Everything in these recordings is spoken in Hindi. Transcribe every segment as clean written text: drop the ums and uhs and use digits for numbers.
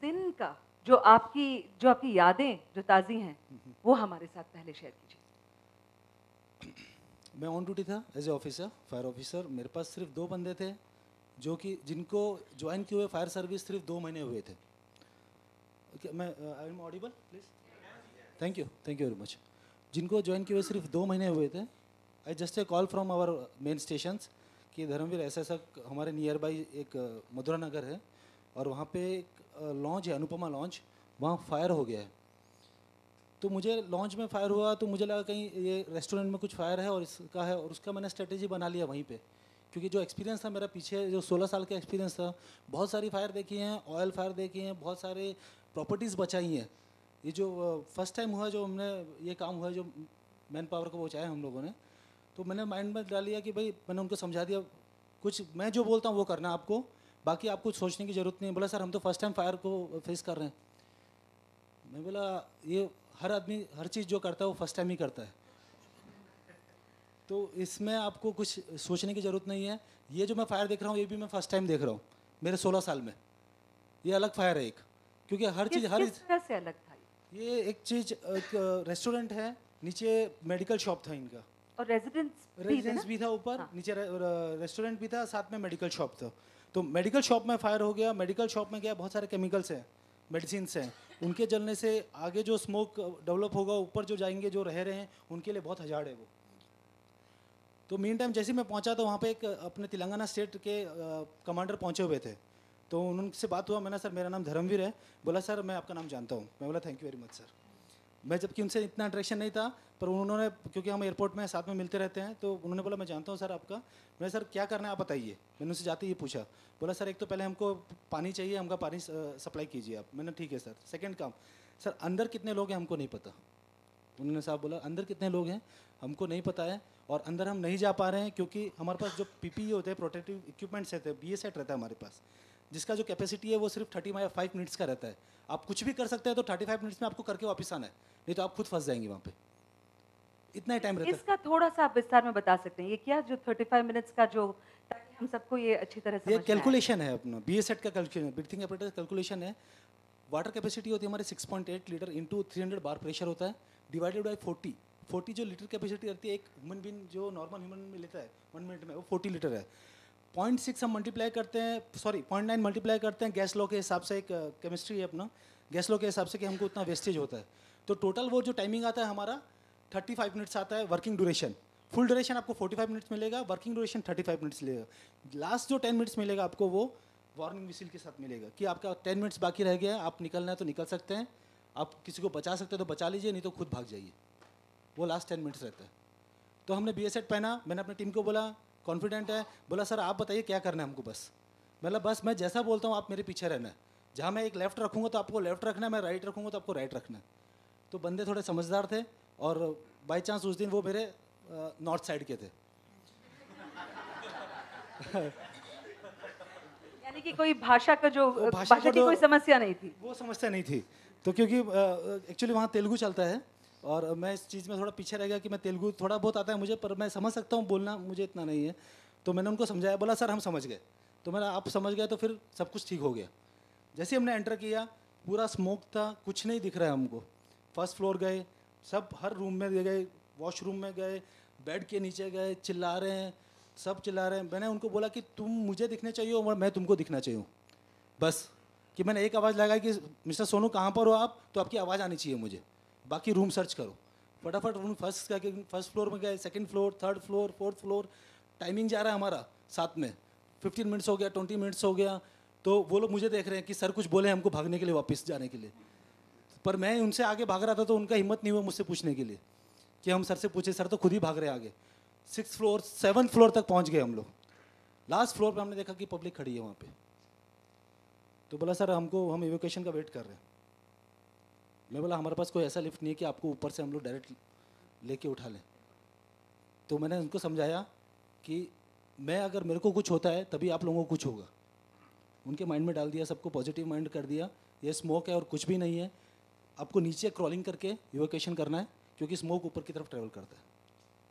दिन का जो आपकी यादें जो ताज़ी हैं, वो हमारे साथ पहले शेयर कीजिए। मैं ऑन ड्यूटी था as a officer, fire officer. मेरे पास सिर्फ 2 बंदे थे जो कि जिनको ज्वाइन किए हुए फायर सर्विस सिर्फ 2 महीने हुए थे। मैं I am audible please? Thank you very much. जिनको ज्वाइन किए हुए सिर्फ 2 महीने हुए थे, I just a call from our main stations कि धर्मवीर ऐसा ऐसा हमारे नियर बाई एक मधुरा नगर है और वहाँ पे एक लॉन्च है, अनुपमा लॉन्च, वहाँ फायर हो गया है। तो मुझे लॉन्च में फायर हुआ तो मुझे लगा कहीं ये रेस्टोरेंट में कुछ फायर है और इसका है, और उसका मैंने स्ट्रेटेजी बना लिया वहीं पे, क्योंकि जो एक्सपीरियंस था मेरा पीछे, जो 16 साल का एक्सपीरियंस था, बहुत सारी फायर देखी हैं, ऑयल फायर देखी हैं, बहुत सारे प्रॉपर्टीज़ बचाई हैं। ये जो फर्स्ट टाइम हुआ जो हमने ये काम हुआ जो मैन पावर को बचाया हम लोगों ने, तो मैंने माइंड में डाल लिया कि भाई मैंने उनको समझा दिया, कुछ मैं जो बोलता हूँ वो करना आपको, बाकी आपको सोचने की ज़रूरत नहीं है। बोला सर हम तो फर्स्ट टाइम फायर को फेस कर रहे हैं। मैं बोला ये हर आदमी हर चीज़ जो करता है वो फर्स्ट टाइम ही करता है, तो इसमें आपको कुछ सोचने की ज़रूरत नहीं है। ये जो मैं फायर देख रहा हूँ ये भी मैं फर्स्ट टाइम देख रहा हूँ मेरे 16 साल में। ये अलग फायर है एक, क्योंकि हर चीज़ किस तरह से अलग था ये एक चीज़, एक रेस्टोरेंट है, नीचे मेडिकल शॉप था इनका, और रेजिडेंस भी था ऊपर, हाँ। नीचे रेस्टोरेंट भी था, साथ में मेडिकल शॉप था। तो मेडिकल शॉप में फायर हो गया। मेडिकल शॉप में क्या बहुत सारे केमिकल्स हैं, मेडिसिन हैं, उनके जलने से आगे जो स्मोक डेवलप होगा, ऊपर जो जाएंगे जो रह रहे हैं उनके लिए बहुत हजार्ड है वो। तो मीन टाइम जैसे ही मैं पहुंचा तो वहाँ पे एक अपने तेलंगाना स्टेट के कमांडर पहुंचे हुए थे। तो उनसे बात हुआ, मैंने सर मेरा नाम धर्मवीर है। बोला सर मैं आपका नाम जानता हूँ। मैं बोला thank you very much sir. मैं जबकि उनसे इतना इंटरेक्शन नहीं था, पर उन्होंने, क्योंकि हम एयरपोर्ट में साथ में मिलते रहते हैं, तो उन्होंने बोला मैं जानता हूँ सर आपका। मैंने सर क्या करना है आप बताइए। मैंने उनसे जाते ही पूछा। बोला सर एक तो पहले हमको पानी चाहिए, हमका पानी सप्लाई कीजिए आप। मैंने ठीक है सर। सेकंड काम, सर अंदर कितने लोग हैं हमको नहीं पता। उन्होंने साहब बोला अंदर कितने लोग हैं हमको नहीं पता है, और अंदर हम नहीं जा पा रहे हैं क्योंकि हमारे पास जो पीपीई होते हैं, प्रोटेक्टिव इक्विपमेंट्स रहते हैं, बीए सेट रहता है हमारे पास, जिसका जो कैपेसिटी है वो सिर्फ 35 मिनट्स का रहता है। आप कुछ भी कर सकते हैं तो 35 मिनट्स में आपको करके वापस आना है, नहीं तो आप खुद फंस जाएंगे वहाँ पे, इतना ही टाइम रहता है। इसका थोड़ा सा आप विस्तार में बता सकते हैं, ये क्या जो 35 मिनट्स का जो, ताकि हम सबको ये अच्छी तरह ये समझ में आए। कैलकुलेशन है अपना, बीए सेट का कैलकुलेशन, ब्रीथिंग एपरेटस कैलकुलेशन है। वाटर कैपेसिटी होती है हमारे 6.8 लीटर इंटू 300 बार प्रेशर होता है, डिवाइडेड बाई 40 जो लीटर कैपेसिटी रहती है एक ह्यूमन बीन जो नॉर्मल ह्यूमन में लेता है 1 मिनट में, वो 40 लीटर है। 0.6 हम मल्टीप्लाई करते हैं, सॉरी 0.9 मल्टीप्लाई करते हैं गैस लॉ के हिसाब से, एक केमिस्ट्री है अपना गैस लॉ के हिसाब से कि हमको उतना वेस्टेज होता है। तो टोटल वो जो टाइमिंग आता है हमारा 35 मिनट्स आता है वर्किंग ड्यूरेशन। फुल ड्यूरेशन आपको 45 मिनट्स मिलेगा, वर्किंग ड्यूरेशन 35 मिनट्स मिलेगा। लास्ट जो 10 मिनट्स मिलेगा आपको वो वार्निंग विसिल के साथ मिलेगा कि आपका 10 मिनट्स बाकी रह गया है, आप निकलना है तो निकल सकते हैं, आप किसी को बचा सकते हैं तो बचा लीजिए, नहीं तो खुद भाग जाइए। वो लास्ट 10 मिनट्स रहता है। तो हमने बी सेट पहना, मैंने अपनी टीम को बोला कॉन्फिडेंट है, बोला सर आप बताइए क्या करना है हमको। बस मतलब बस मैं जैसा बोलता हूँ आप मेरे पीछे रहना है, जहाँ मैं एक लेफ्ट रखूँगा तो आपको लेफ्ट रखना है, मैं राइट रखूँगा तो आपको राइट रखना है। तो बंदे थोड़े समझदार थे, और बाई चांस उस दिन वो मेरे नॉर्थ साइड के थे। यानी कि कोई भाषा की कोई समस्या नहीं थी। वो समस्या नहीं थी, तो क्योंकि एक्चुअली वहाँ तेलुगु चलता है, और मैं इस चीज़ में थोड़ा पीछे रह गया कि मैं तेलुगु थोड़ा बहुत आता है मुझे, पर मैं समझ सकता हूँ, बोलना मुझे इतना नहीं है। तो मैंने उनको समझाया, बोला सर हम समझ गए। तो मैंने आप समझ गए तो फिर सब कुछ ठीक हो गया। जैसे हमने एंटर किया पूरा स्मोक था, कुछ नहीं दिख रहा है हमको। फर्स्ट फ्लोर गए, सब हर रूम में गए, वॉशरूम में गए, बेड के नीचे गए, चिल्ला रहे हैं, सब चिल्ला रहे हैं। मैंने उनको बोला कि तुम मुझे दिखने चाहिए और मैं तुमको दिखना चाहिए, बस। कि मैंने एक आवाज़ लगाई कि मिस्टर सोनू कहाँ पर हो आप, तो आपकी आवाज़ आनी चाहिए मुझे, बाकी रूम सर्च करो। फटाफट रूम फर्स्ट फ्लोर में गए, second floor, third floor, fourth floor. Timing जा रहा है हमारा साथ में, 15 मिनट्स हो गया, 20 मिनट्स हो गया। तो वो लोग मुझे देख रहे हैं कि सर कुछ बोले हमको भागने के लिए, वापस जाने के लिए, पर मैं उनसे आगे भाग रहा था तो उनका हिम्मत नहीं हुआ मुझसे पूछने के लिए कि हम सर से पूछे। सर तो खुद ही भाग रहे हैं आगे। 6th फ्लोर 7th फ्लोर तक पहुंच गए हम लोग। लास्ट फ्लोर पे हमने देखा कि पब्लिक खड़ी है वहाँ पे। तो बोला सर हम इवोकेशन का वेट कर रहे हैं। मैं बोला हमारे पास कोई ऐसा लिफ्ट नहीं है कि आपको ऊपर से हम लोग डायरेक्ट लेके उठा लें। तो मैंने उनको समझाया कि मैं अगर मेरे को कुछ होता है तभी आप लोगों को कुछ होगा। उनके माइंड में डाल दिया, सबको पॉजिटिव माइंड कर दिया, ये स्मोक है और कुछ भी नहीं है, आपको नीचे क्रॉलिंग करके इवोकेशन करना है क्योंकि स्मोक ऊपर की तरफ ट्रैवल करता है।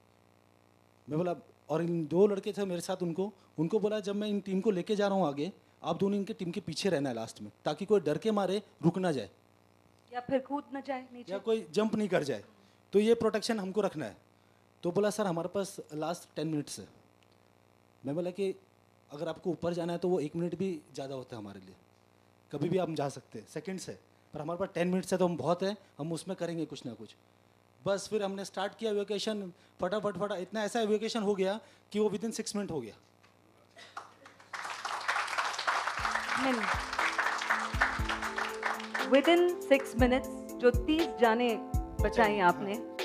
मैं बोला, और इन 2 लड़के थे मेरे साथ, उनको बोला जब मैं इन टीम को लेके जा रहा हूँ आगे आप दोनों इनके टीम के पीछे रहना है लास्ट में, ताकि कोई डर के मारे रुक ना जाए या फिर कूद न जाए नीचे, या कोई जंप नहीं कर जाए। तो ये प्रोटेक्शन हमको रखना है। तो बोला सर हमारे पास लास्ट 10 मिनट्स है। मैं बोला कि अगर आपको ऊपर जाना है तो वो 1 मिनट भी ज़्यादा होता है हमारे लिए, कभी भी आप जा सकते हैं, सेकंड्स है, पर हमारे पास 10 मिनट्स है तो हम बहुत है, हम उसमें करेंगे कुछ ना कुछ। बस फिर हमने स्टार्ट किया एवोकेशन, फटाफट इतना ऐसा एवोकेशन हो गया कि वो विदिन 6 मिनट हो गया। विदिन 6 मिनट्स जो 30 जाने बचाई आपने,